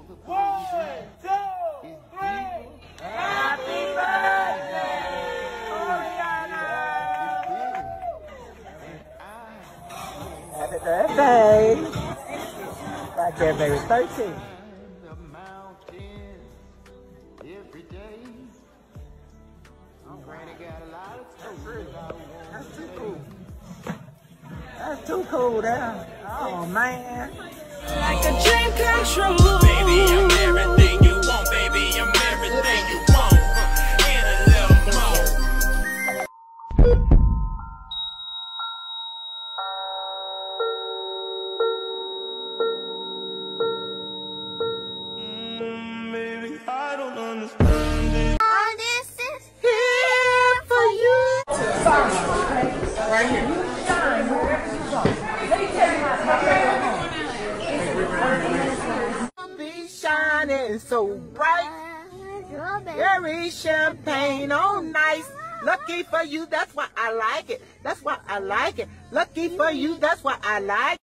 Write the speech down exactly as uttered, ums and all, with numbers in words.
One, two, three. Happy birthday, Oriana. Happy birthday. Right there, baby. thirteen. That's too cool. That's too cool there. Oh man. Like a dream come true. Baby, I'm everything you want. Baby, I'm everything you want. And a little more. Mm, baby, I don't understand it. All this is here for you. Right here. Be shining so bright. Very champagne on nice. Lucky for you, that's why I like it. That's why I like it. Lucky for you, that's why I like it.